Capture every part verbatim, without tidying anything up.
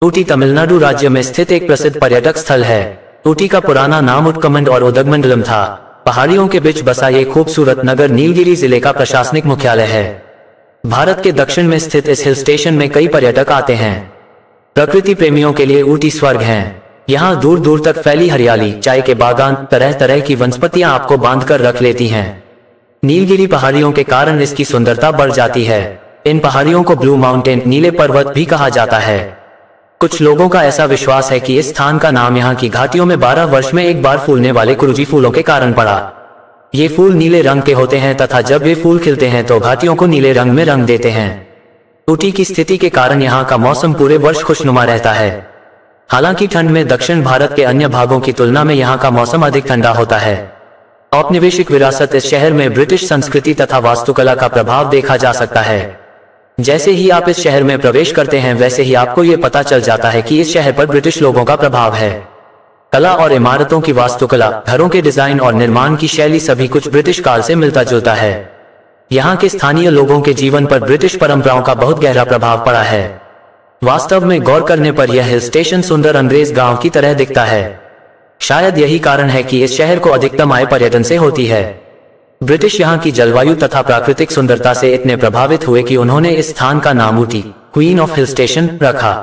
ऊटी तमिलनाडु राज्य में स्थित एक प्रसिद्ध पर्यटक स्थल है। ऊटी का पुराना नाम उटकमंड और उदगमंडलम था। पहाड़ियों के बीच बसा ये खूबसूरत नगर नीलगिरी जिले का प्रशासनिक मुख्यालय है। भारत के दक्षिण में स्थित इस हिल स्टेशन में कई पर्यटक आते हैं। प्रकृति प्रेमियों के लिए ऊटी स्वर्ग है। यहाँ दूर दूर तक फैली हरियाली, चाय के बागान, तरह तरह की वनस्पतियां आपको बांध कर रख लेती हैं। नीलगिरी पहाड़ियों के कारण इसकी सुंदरता बढ़ जाती है। इन पहाड़ियों को ब्लू माउंटेन, नीले पर्वत भी कहा जाता है। कुछ लोगों का ऐसा विश्वास है कि इस स्थान का नाम यहाँ की घाटियों में बारह वर्ष में एक बार फूलने वाले कुरुजी फूलों के कारण पड़ा। ये फूल नीले रंग के होते हैं तथा जब ये फूल खिलते हैं तो घाटियों को नीले रंग में रंग देते हैं। ऊटी की स्थिति के कारण यहाँ का मौसम पूरे वर्ष खुशनुमा रहता है। हालांकि ठंड में दक्षिण भारत के अन्य भागों की तुलना में यहाँ का मौसम अधिक ठंडा होता है। औपनिवेशिक विरासत इस शहर में ब्रिटिश संस्कृति तथा वास्तुकला का प्रभाव देखा जा सकता है। जैसे ही आप इस शहर में प्रवेश करते हैं वैसे ही आपको ये पता चल जाता है कि इस शहर पर ब्रिटिश लोगों का प्रभाव है। कला और इमारतों की वास्तुकला, घरों के डिजाइन और निर्माण की शैली सभी कुछ ब्रिटिश काल से मिलता जुलता है। यहाँ के स्थानीय लोगों के जीवन पर ब्रिटिश परंपराओं का बहुत गहरा प्रभाव पड़ा है। वास्तव में गौर करने पर यह हिल स्टेशन सुंदर अंग्रेज गांव की तरह दिखता है। शायद यही कारण है कि इस शहर को अधिकतम आय पर्यटन से होती है। ब्रिटिश यहाँ की जलवायु तथा प्राकृतिक सुंदरता से इतने प्रभावित हुए कि उन्होंने इस स्थान का नाम Ooty, queen of hill station, रखा।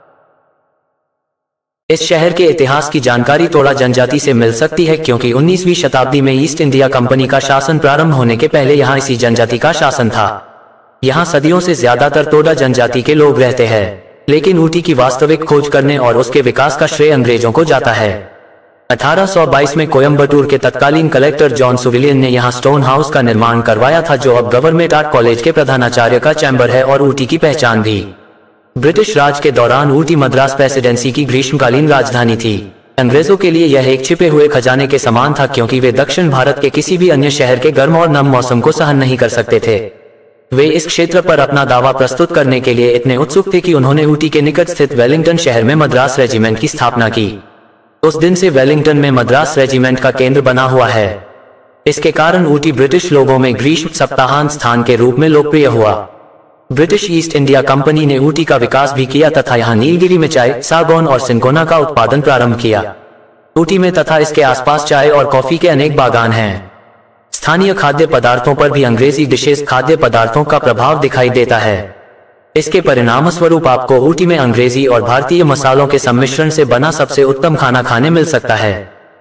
इस शहर के इतिहास की जानकारी तोड़ा जनजाति से मिल सकती है, क्योंकि उन्नीसवीं शताब्दी में ईस्ट इंडिया कंपनी का शासन प्रारंभ होने के पहले यहाँ इसी जनजाति का शासन था। यहाँ सदियों से ज्यादातर तोड़ा जनजाति के लोग रहते हैं, लेकिन ऊटी की वास्तविक खोज करने और उसके विकास का श्रेय अंग्रेजों को जाता है। अठारह सौ बाईस में कोयम्बटूर के तत्कालीन कलेक्टर जॉन सुविलियन ने यहाँ स्टोन हाउस का निर्माण करवाया था, जो अब गवर्नमेंट आर्ट कॉलेज के प्रधानाचार्य का चैम्बर है और ऊटी की पहचान भी। ब्रिटिश राज के दौरान ऊटी मद्रास प्रेसिडेंसी की ग्रीष्मकालीन राजधानी थी। अंग्रेजों के लिए यह एक छिपे हुए खजाने के समान था, क्योंकि वे दक्षिण भारत के किसी भी अन्य शहर के गर्म और नम मौसम को सहन नहीं कर सकते थे। वे इस क्षेत्र पर अपना दावा प्रस्तुत करने के लिए इतने उत्सुक थे कि उन्होंने ऊटी के निकट स्थित वेलिंगटन शहर में मद्रास रेजिमेंट की स्थापना की। उस दिन से वेलिंगटन में मद्रास रेजिमेंट का केंद्र बना हुआ है। इसके कारण ऊटी ब्रिटिश लोगों में ग्रीष्म सप्ताहांत स्थान के रूप में लोकप्रिय हुआ। ब्रिटिश ईस्ट इंडिया कंपनी ने ऊटी का विकास भी किया तथा यहाँ नीलगिरी में चाय, सागौन और सिंकोना का उत्पादन प्रारंभ किया। ऊटी में तथा इसके आसपास चाय और कॉफी के अनेक बागान हैं। स्थानीय खाद्य पदार्थों पर भी अंग्रेजी डिशेस खाद्य पदार्थों का प्रभाव दिखाई देता है। इसके परिणाम स्वरूप आपको ऊटी में अंग्रेजी और भारतीय मसालों के सम्मिश्रण से बना सबसे उत्तम खाना खाने मिल सकता है।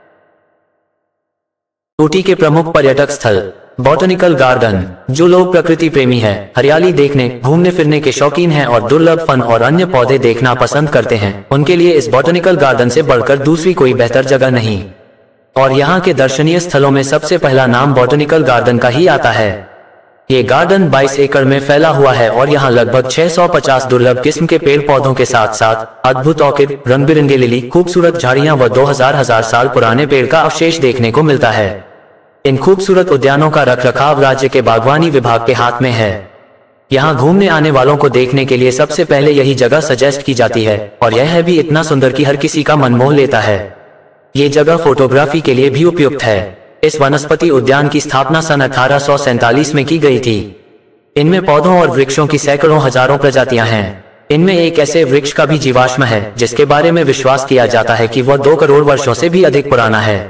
ऊटी के प्रमुख पर्यटक स्थल बॉटनिकल गार्डन। जो लोग प्रकृति प्रेमी हैं, हरियाली देखने, घूमने फिरने के शौकीन हैं और दुर्लभ फल और अन्य पौधे देखना पसंद करते हैं, उनके लिए इस बॉटनिकल गार्डन से बढ़कर दूसरी कोई बेहतर जगह नहीं। और यहाँ के दर्शनीय स्थलों में सबसे पहला नाम बॉटनिकल गार्डन का ही आता है। ये गार्डन बाईस एकड़ में फैला हुआ है और यहाँ लगभग छह सौ पचास दुर्लभ किस्म के पेड़ पौधों के साथ साथ अद्भुत ऑर्किड, रंग बिरंगे लिली, खूबसूरत झाड़ियां व दो हजार हजार साल पुराने पेड़ का अवशेष देखने को मिलता है। इन खूबसूरत उद्यानों का रखरखाव राज्य के बागवानी विभाग के हाथ में है। यहाँ घूमने आने वालों को देखने के लिए सबसे पहले यही जगह सजेस्ट की जाती है, और यह भी इतना सुंदर कि हर किसी का मन मोह लेता है। ये जगह फोटोग्राफी के लिए भी उपयुक्त है। इस वनस्पति उद्यान की स्थापना सन अठारह सौ सैंतालीस में की गई थी। इनमें पौधों और वृक्षों की सैकड़ों हजारों प्रजातियां हैं। इनमें एक ऐसे वृक्ष का भी जीवाश्म है जिसके बारे में विश्वास किया जाता है कि वह दो करोड़ वर्षों से भी अधिक पुराना है।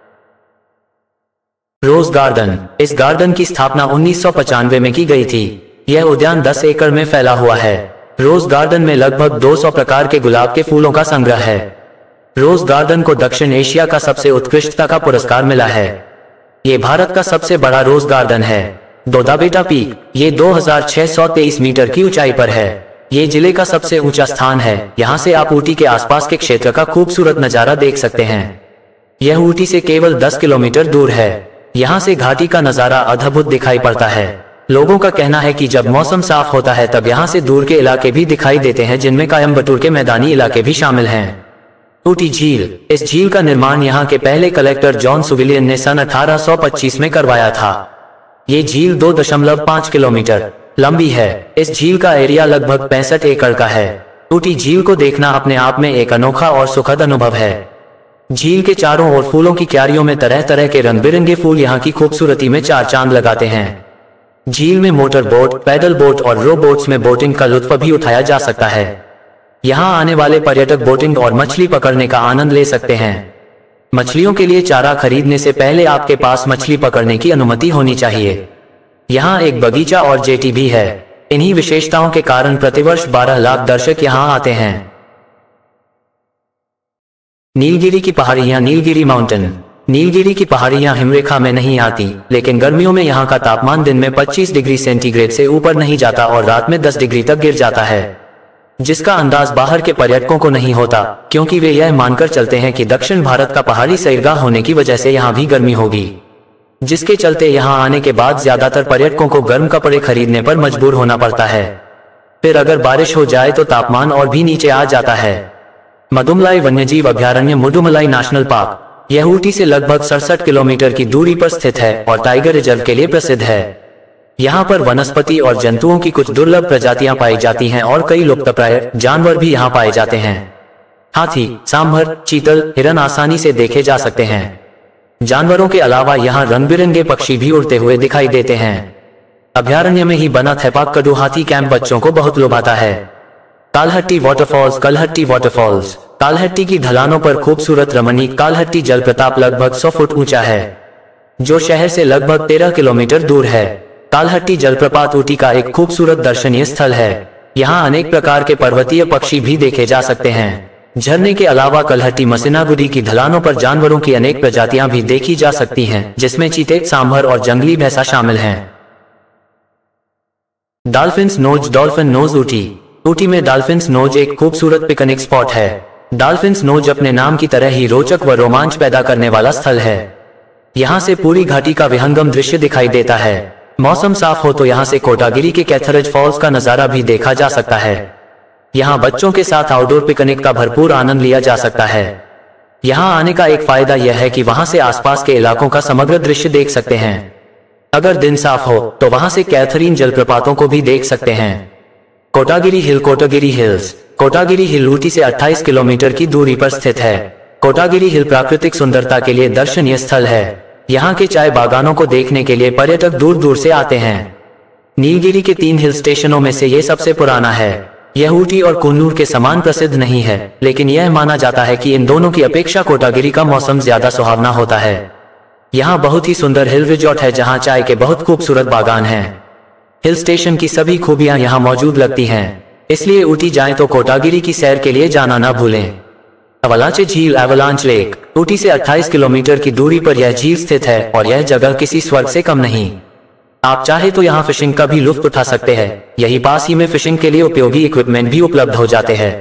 रोज गार्डन। इस गार्डन की स्थापना उन्नीस सौ पचानवे में की गई थी। यह उद्यान दस एकड़ में फैला हुआ है। रोज गार्डन में लगभग दो सौ प्रकार के गुलाब के फूलों का संग्रह है। रोज गार्डन को दक्षिण एशिया का सबसे उत्कृष्टता का पुरस्कार मिला है। ये भारत का सबसे बड़ा रोज गार्डन है। दोदाबेटा पीक, ये दो हजार छह सौ तेईस मीटर की ऊंचाई पर है। ये जिले का सबसे ऊंचा स्थान है। यहाँ से आप ऊटी के आसपास के क्षेत्र का खूबसूरत नजारा देख सकते हैं। यह ऊटी से केवल दस किलोमीटर दूर है। यहाँ से घाटी का नजारा अद्भुत दिखाई पड़ता है। लोगों का कहना है कि जब मौसम साफ होता है तब यहाँ से दूर के इलाके भी दिखाई देते हैं, जिनमें कोयम्बटूर के मैदानी इलाके भी शामिल हैं। ऊटी झील। इस झील का निर्माण यहाँ के पहले कलेक्टर जॉन सुविलियन ने सन अठारह सौ पच्चीस में करवाया था। ये झील दो दशमलव पाँच किलोमीटर लंबी है। इस झील का एरिया लगभग पैंसठ एकड़ का है। ऊटी झील को देखना अपने आप में एक अनोखा और सुखद अनुभव है। झील के चारों ओर फूलों की क्यारियों में तरह तरह के रंग बिरंगे फूल यहाँ की खूबसूरती में चार चांद लगाते हैं। झील में मोटर बोट, पैडल बोट और रो बोट्स में बोटिंग का लुत्फ भी उठाया जा सकता है। यहाँ आने वाले पर्यटक बोटिंग और मछली पकड़ने का आनंद ले सकते हैं। मछलियों के लिए चारा खरीदने से पहले आपके पास मछली पकड़ने की अनुमति होनी चाहिए। यहाँ एक बगीचा और जेटी भी है। इन्हीं विशेषताओं के कारण प्रतिवर्ष बारह लाख दर्शक यहाँ आते हैं। नीलगिरी की पहाड़ियाँ। नीलगिरी माउंटेन। नीलगिरी की पहाड़ियाँ हिमरेखा में नहीं आती, लेकिन गर्मियों में यहाँ का तापमान दिन में पच्चीस डिग्री सेंटीग्रेड से ऊपर नहीं जाता और रात में दस डिग्री तक गिर जाता है, जिसका अंदाज बाहर के पर्यटकों को नहीं होता, क्योंकि वे यह मानकर चलते हैं कि दक्षिण भारत का पहाड़ी सैरगाह होने की वजह से यहाँ भी गर्मी होगी, जिसके चलते यहाँ आने के बाद ज्यादातर पर्यटकों को गर्म कपड़े खरीदने पर मजबूर होना पड़ता है। फिर अगर बारिश हो जाए तो तापमान और भी नीचे आ जाता है। मदुमलाई वन्यजीव अभयारण्य। मुडुमलाई नेशनल पार्क यह ऊटी से लगभग सड़सठ किलोमीटर की दूरी पर स्थित है और टाइगर रिजर्व के लिए प्रसिद्ध है। यहाँ पर वनस्पति और जंतुओं की कुछ दुर्लभ प्रजातियां पाई जाती हैं और कई लुप्तप्राय जानवर भी यहाँ पाए जाते हैं। हाथी, सांभर, चीतल, हिरन आसानी से देखे जा सकते हैं। जानवरों के अलावा यहाँ रंग बिरंगे पक्षी भी उड़ते हुए दिखाई देते हैं। अभयारण्य में ही बना थेपाक्कडू हाथी कैंप बच्चों को बहुत लुभाता है। कालहट्टी वाटरफॉल्स। कलहट्टी वाटरफॉल्स। कालहट्टी की ढलानों पर खूबसूरत रमणीक कालहट्टी जलप्रपात लगभग सौ फुट ऊंचा है, जो शहर से लगभग तेरह किलोमीटर दूर है। कालहट्टी जलप्रपात ऊटी का एक खूबसूरत दर्शनीय स्थल है। यहाँ अनेक प्रकार के पर्वतीय पक्षी भी देखे जा सकते हैं। झरने के अलावा कलहट्टी मसिनागुडी की ढलानों पर जानवरों की अनेक प्रजातियां भी देखी जा सकती हैं, जिसमें चीते, सांभर और जंगली भैंसा शामिल हैं। Dolphins nose. Dolphin nose Ooty. Ooty में डॉल्फिन्स नोज एक खूबसूरत पिकनिक स्पॉट है। डॉल्फिन्स नोज अपने नाम की तरह ही रोचक व रोमांच पैदा करने वाला स्थल है। यहाँ से पूरी घाटी का विहंगम दृश्य दिखाई देता है। मौसम साफ हो तो यहाँ से कोटागिरी के कैथरेज फॉल्स का नजारा भी देखा जा सकता है। यहाँ बच्चों के साथ आउटडोर पिकनिक का भरपूर आनंद लिया जा सकता है। यहाँ आने का एक फायदा यह है कि वहाँ से आसपास के इलाकों का समग्र दृश्य देख सकते हैं। अगर दिन साफ हो तो वहाँ से कैथरीन जलप्रपातों को भी देख सकते हैं। Kotagiri hill. Kotagiri hills. Kotagiri hill Ooty से अट्ठाईस किलोमीटर की दूरी पर स्थित है। कोटागिरी हिल प्राकृतिक सुंदरता के लिए दर्शनीय स्थल है। यहाँ के चाय बागानों को देखने के लिए पर्यटक दूर दूर से आते हैं। नीलगिरी के तीन हिल स्टेशनों में से यह सबसे पुराना है। यह ऊटी और कुन्नूर के समान प्रसिद्ध नहीं है, लेकिन यह माना जाता है कि इन दोनों की अपेक्षा कोटागिरी का मौसम ज्यादा सुहावना होता है। यहाँ बहुत ही सुंदर हिल रिजॉर्ट है, जहाँ चाय के बहुत खूबसूरत बागान हैं। हिल स्टेशन की सभी खूबियां यहाँ मौजूद लगती हैं, इसलिए ऊटी जाएं तो कोटागिरी की सैर के लिए जाना न भूलें। अवलांचे झील। Avalanche lake. ऊटी से अट्ठाईस किलोमीटर की दूरी पर यह झील स्थित है और यह जगह किसी स्वर्ग से कम नहीं। आप चाहे तो यहाँ फिशिंग का भी लुत्फ उठा सकते हैं। यही पास ही में फिशिंग के लिए उपयोगी इक्विपमेंट भी उपलब्ध हो जाते हैं।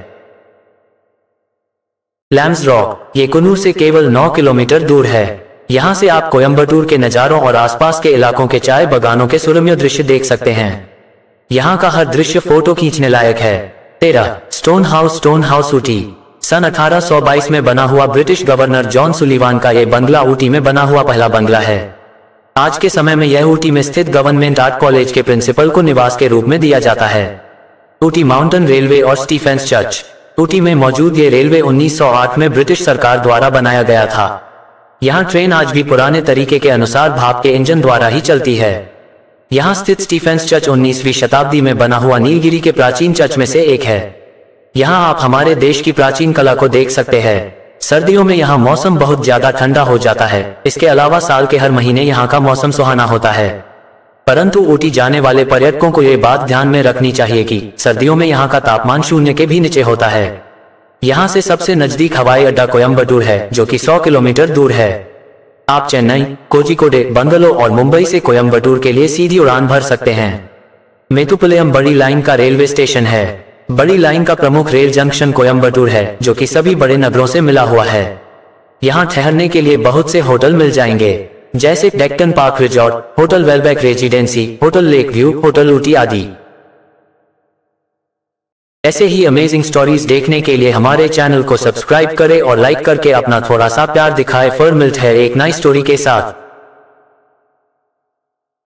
Lambs rock. ये कुन्नूर से केवल नौ किलोमीटर दूर है। यहाँ से आप कोयम्बटूर के नजारों और आसपास के इलाकों के चाय बागानों के सुरम्य दृश्य देख सकते हैं। यहाँ का हर दृश्य फोटो खींचने लायक है। तेरह stone house. Stone house Ooty. सन अठारह सौ बाईस में बना हुआ ब्रिटिश गवर्नर जॉन सुलिवान का यह बंगला ऊटी में बना हुआ पहला बंगला है। आज के समय में यह ऊटी में स्थित गवर्नमेंट आर्ट कॉलेज के प्रिंसिपल को निवास के रूप में दिया जाता है। ऊटी माउंटेन रेलवे और स्टीफेंस चर्च। ऊटी में मौजूद ये रेलवे उन्नीस सौ आठ में ब्रिटिश सरकार द्वारा बनाया गया था। यहाँ ट्रेन आज भी पुराने तरीके के अनुसार भाप के इंजन द्वारा ही चलती है। यहाँ स्थित स्टीफेंस चर्च उन्नीसवीं शताब्दी में बना हुआ नीलगिरी के प्राचीन चर्च में से एक है। यहाँ आप हमारे देश की प्राचीन कला को देख सकते हैं। सर्दियों में यहाँ मौसम बहुत ज्यादा ठंडा हो जाता है। इसके अलावा साल के हर महीने यहाँ का मौसम सुहाना होता है। परंतु ऊटी जाने वाले पर्यटकों को ये बात ध्यान में रखनी चाहिए कि सर्दियों में यहाँ का तापमान शून्य के भी नीचे होता है। यहाँ से सबसे नजदीक हवाई अड्डा कोयम्बटूर है, जो कि सौ किलोमीटर दूर है। आप चेन्नई, कोझिकोडे, बंगलो और मुंबई से कोयम्बटूर के लिए सीधी उड़ान भर सकते हैं। मेतुपालयम बड़ी लाइन का रेलवे स्टेशन है। बड़ी लाइन का प्रमुख रेल जंक्शन कोयम्बटूर है, जो कि सभी बड़े नगरों से मिला हुआ है। यहाँ ठहरने के लिए बहुत से होटल मिल जाएंगे, जैसे Deccan park resort, hotel Welbeck residency, hotel lake view, hotel Ooty आदि। ऐसे ही अमेजिंग स्टोरीज देखने के लिए हमारे चैनल को सब्सक्राइब करें और लाइक करके अपना थोड़ा सा प्यार दिखाएं। फिर मिलते हैं एक नई स्टोरी के साथ।